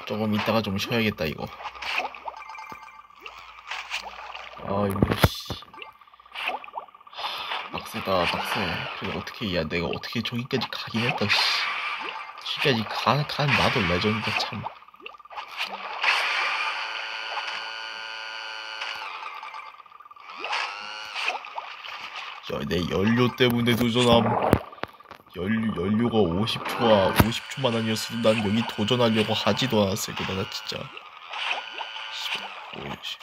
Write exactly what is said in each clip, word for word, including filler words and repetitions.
조금 이따가 좀 쉬어야겠다 이거. 아 이거 씨 빡세다 빡세. 그래 어떻게 야 내가 어떻게 저기까지 가긴 했다 씨. 저기까지 가, 간 나도 레전드다 참. 야, 내 연료 때문에 도전함. 연료, 연료가 오십 초와 오십 초만 아니었어도 난 여기 도전하려고 하지도 않았을 거다 나 진짜. 뭐야 씨.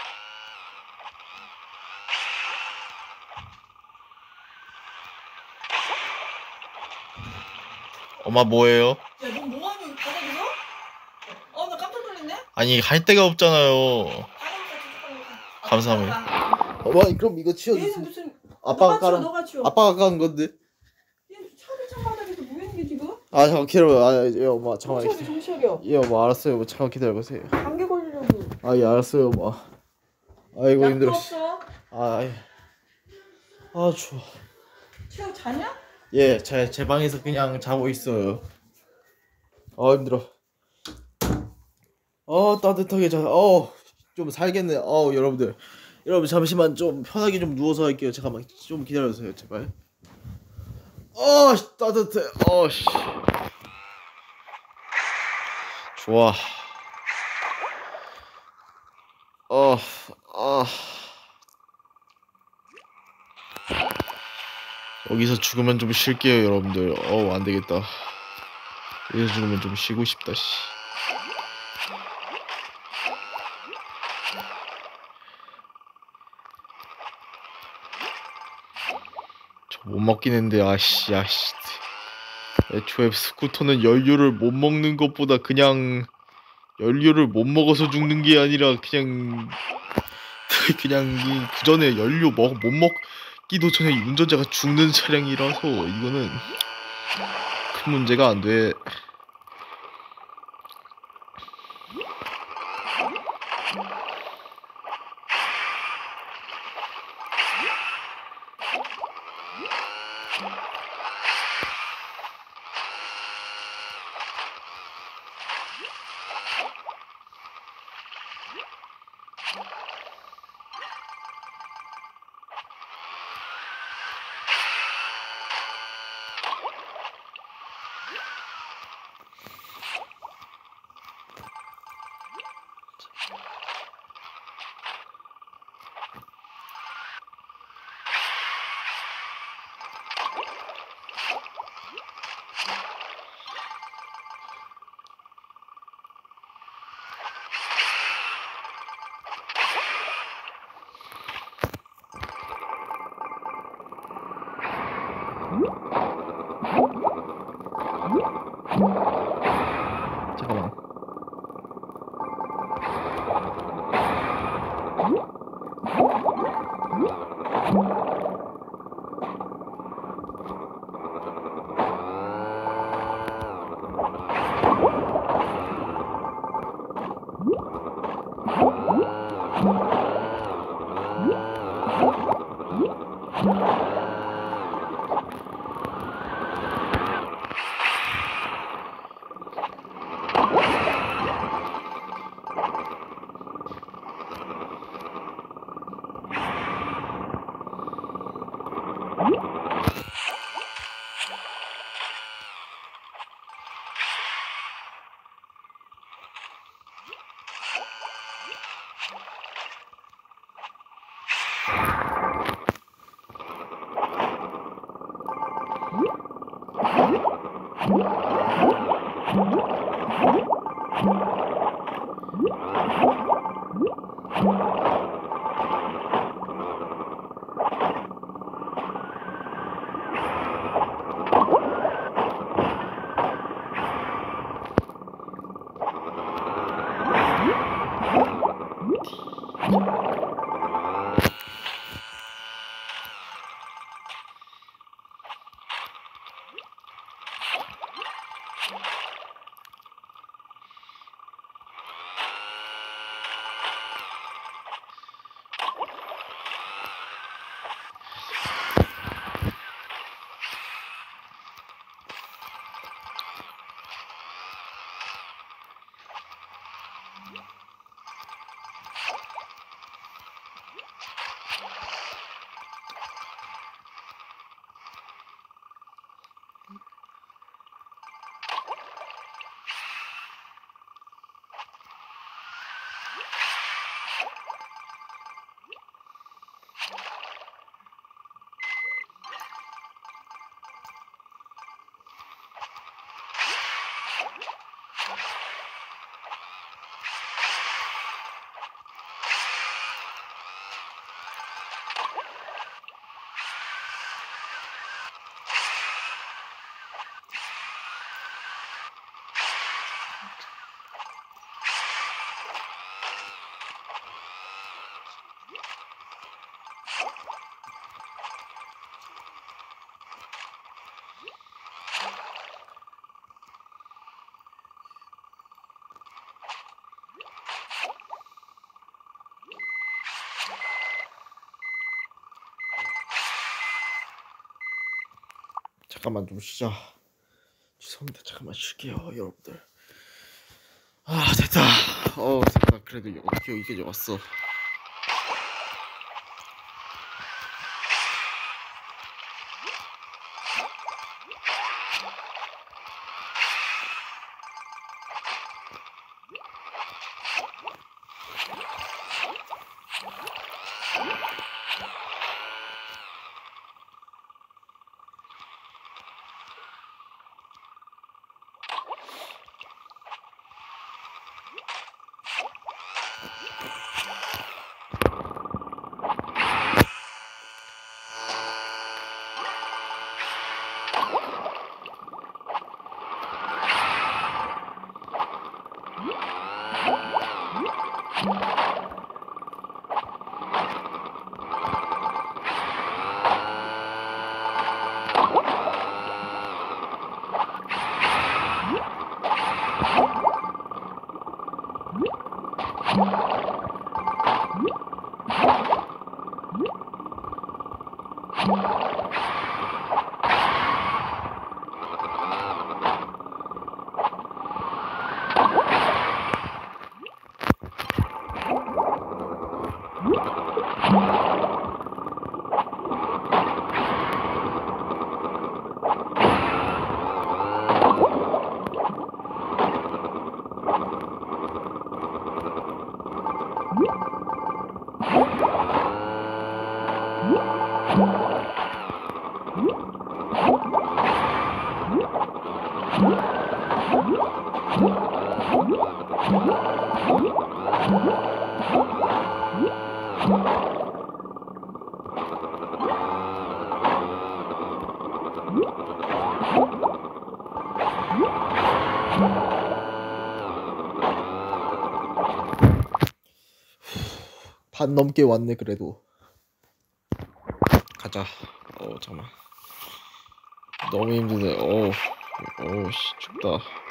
엄마 뭐예요? 야, 너 뭐하니? 바닥에서? 어, 나 깜짝 놀랐네? 아니 할 데가 없잖아요. 감사합니다. 어머 그럼 이거 치워주세요. 얘는 무슨 아빠가 너가 치워, 깔아. 너가 치워. 아빠가 깐 건데. 얘 차비창 바닥에서 뭐 하는 게 지금? 아 잠깐 기다려. 아 예, 엄마 잠깐. 정치하게 정치하게. 예 엄마 알았어요. 뭐 잠깐 기다려보세요. 감기 걸리려고. 아 예 알았어요 엄마. 아이고 약도 힘들어. 없어? 아 예. 아 추워. 치우 자냐? 예, 제, 제 방에서 그냥 자고 있어요. 아 힘들어. 어 따뜻하게 자. 어 좀 살겠네. 어 여러분들, 여러분 잠시만 좀 편하게 좀 누워서 할게요. 잠깐만 좀 기다려주세요 제발. 어 따뜻해. 어씨 좋아. 어 아. 여기서 죽으면 좀 쉴게요 여러분들. 어우 안되겠다. 여기서 죽으면 좀 쉬고 싶다 씨. 저 못 먹긴 했는데 아씨 아씨. 애초에 스쿠터는 연료를 못 먹는 것보다 그냥 연료를 못 먹어서 죽는 게 아니라 그냥 그냥 그 전에 연료 먹, 못 먹기도 전에 운전자가 죽는 차량이라서 이거는 큰 문제가 안 돼. 잠깐만. 잠깐만 좀 쉬자. 죄송합니다. 잠깐만 쉴게요, 여러분들. 아 됐다. 어 됐다. 그래도 어떻게 여기까지 왔어. 반 넘게 왔네. 그래도 가자. 어 잠깐만. 너무 힘드네. 어우 어우 씨 춥다.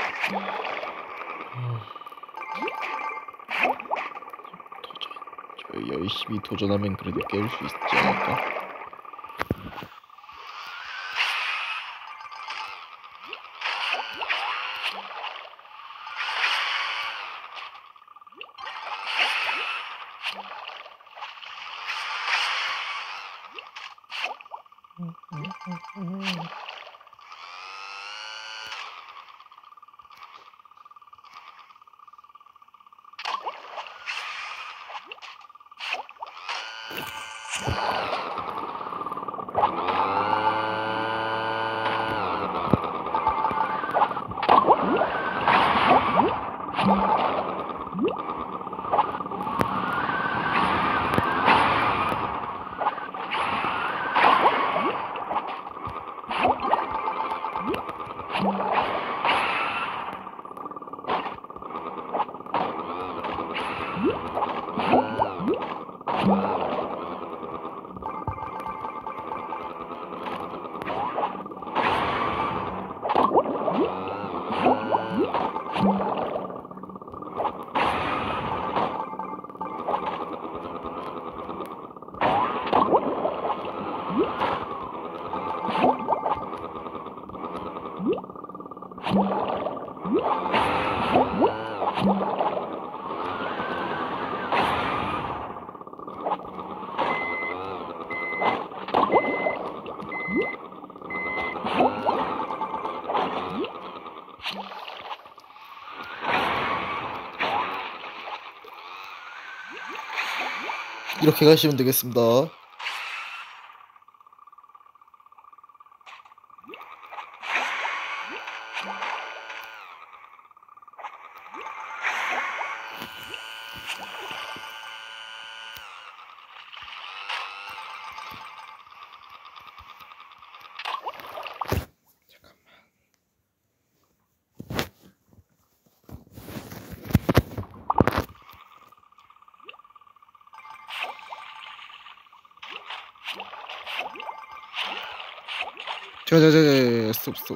도전. 저 열심히 도전하면 그래도 깰 수 있지 않을까? 이렇게 가시면 되겠습니다. 자자자자 스톱 스톱.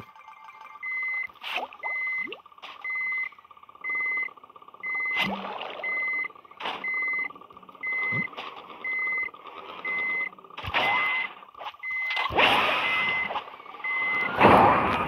응?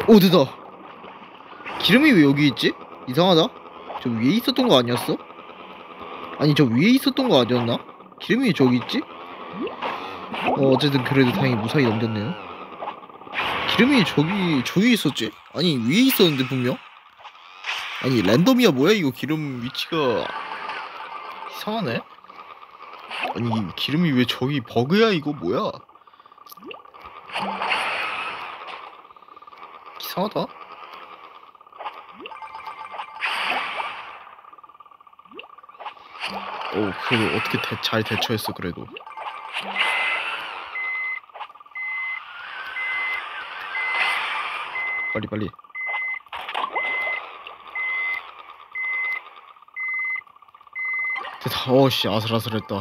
오 됐다. 기름이 왜 여기 있지? 이상하다. 저 위에 있었던 거 아니었어? 아니 저 위에 있었던 거 아니었나? 기름이 저기 있지? 어 어쨌든 그래도 다행히 무사히 넘겼네요. 기름이 저기 저기 있었지? 아니 위에 있었는데 분명? 아니 랜덤이야 뭐야 이거 기름 위치가 이상하네? 아니 이 기름이 왜 저기 버그야 이거 뭐야? 이상하다. 오 그래도 어떻게 대, 잘 대처했어 그래도. 빨리 빨리. 됐다. 어씨 아슬아슬했다.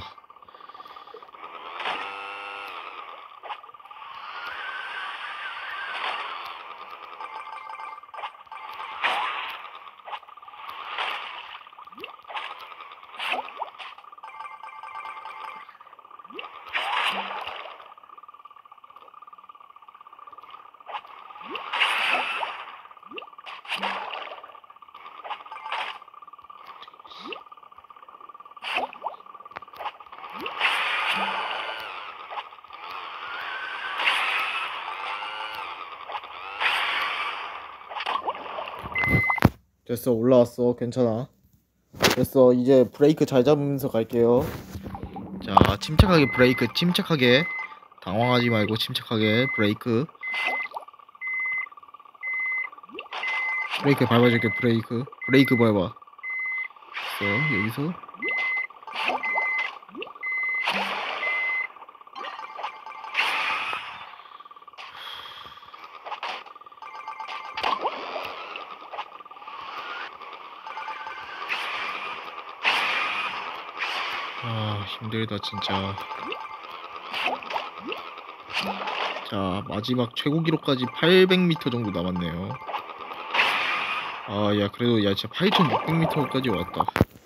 됐어 올라왔어 괜찮아. 됐어 이제 브레이크 잘 잡으면서 갈게요. 자 침착하게 브레이크 침착하게 당황하지 말고 침착하게 브레이크 브레이크 밟아줄게. 브레이크 브레이크 밟아. 됐어 여기서 아 힘들다 진짜. 자 마지막 최고 기록까지 팔백 미터 정도 남았네요. 아 야 그래도 야 진짜 팔천육백 미터까지 왔다.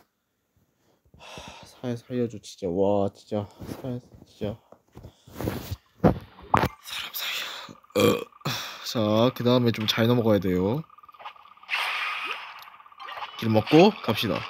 하, 살 살려줘 진짜. 와 진짜 살 진짜 사람 살려. 어. 자 그 다음에 좀 잘 넘어가야 돼요. 길 먹고 갑시다.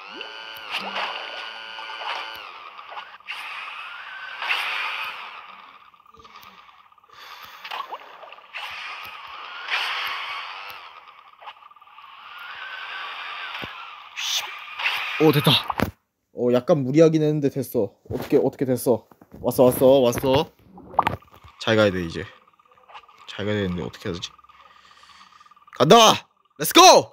오 됐다. 어 약간 무리하긴 했는데 됐어. 어떻게 어떻게 됐어. 왔어 왔어 왔어. 잘 가야 돼 이제. 잘 가야 되는데 어떻게 해야 되지? 간다. 렛츠 고.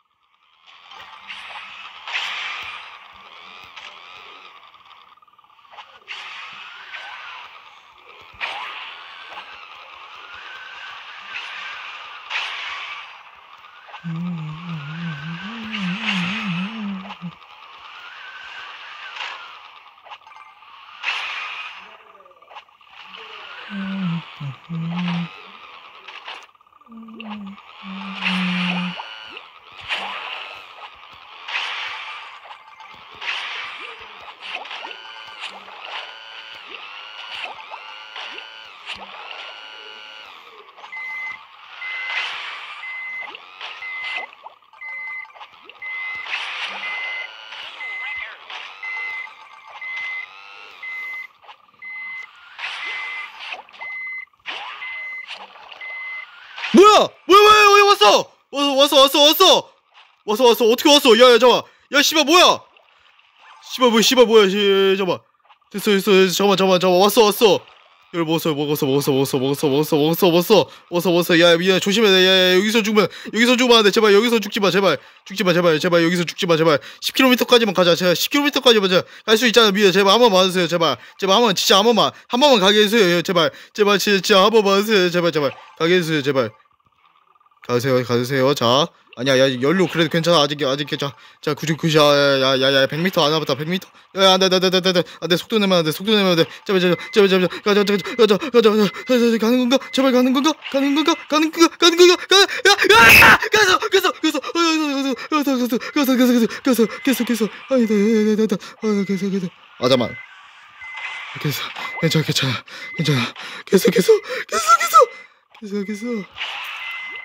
뭐야? 뭐야 뭐야 뭐야 왔어! 왔어 왔어 왔어 왔어! 왔어 왔어 어떻게 왔어? 야야 잠깐 야 씨발 뭐야? 씨발 뭐야 씨발 뭐야 씨 잠깐 됐어 됐어 됐어 잠깐 잠깐 잠깐 왔어 왔어. 이걸 먹었어 먹었어 먹었어 먹었어 먹었어 먹었어 먹었어 먹었어 먹었어 먹었어. 야 미안 조심해. 야야 여기서 죽으면 여기서 죽으면 안돼. 제발 여기서 죽지마 제발 죽지마 제발 제발 여기서 죽지마 제발. 십 킬로미터까지만 가자. 제발 십 킬로미터까지만 갈 수 있잖아. 미안 제발 한 번만 와주세요 제발 제발 한 번 진짜 한 번만 한 번만 가게 해주세요 제발 제발 진짜 한 번만 와주세요 제발 제발 가게 해주세요 제발. 가세요 가세요. 자 아니야 야 연료 그래도 괜찮아 아직 아직 괜찮아. 자 구십 구십 야야야야 백 미터 안 남았다. 백 미터 야 안돼 안돼 안돼 안돼 안돼 속도 내면 안돼 속도 내면 안돼. 제발 제발 제발 제발 가자 가자 가자 가자 가자 가는 건가 제발 가는 건가 가는 건가 가는 건가 가는 건가 가야 가서 가서 가서 가서 가서 가서 가서 가서 가서 가서 아니다 아니다 아니다 가서 가서 아 잠만 계속 괜찮아 괜찮아 괜찮아 계속 계속 계속 계속 계속 계속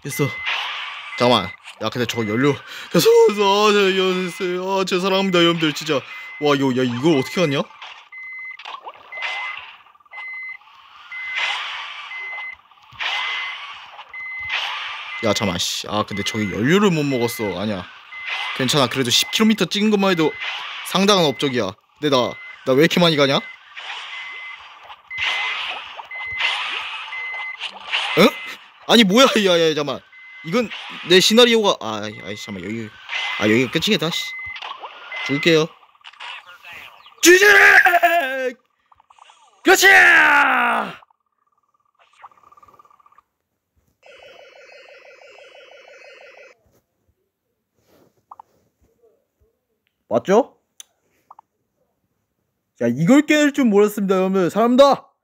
됐어. 잠깐만. 야 근데 저거 연료 계속 아저 아, 죄송합니다 여러분들 진짜. 와 이거 야 이걸 어떻게 하냐? 야 잠깐만 씨. 아 근데 저기 연료를 못 먹었어. 아니야 괜찮아. 그래도 십 킬로미터 찍은 것만 해도 상당한 업적이야. 근데 나 나 왜 이렇게 많이 가냐? 응? 아니 뭐야 야야 잠깐만. 이건 내 시나리오가 아 아이 잠깐만 여기 아 여기가 끝이겠다. 씨. 줄게요. 쥐지! 그렇지! 맞죠? 자, 이걸 깨낼 줄 몰랐습니다, 여러분. 사랑합니다.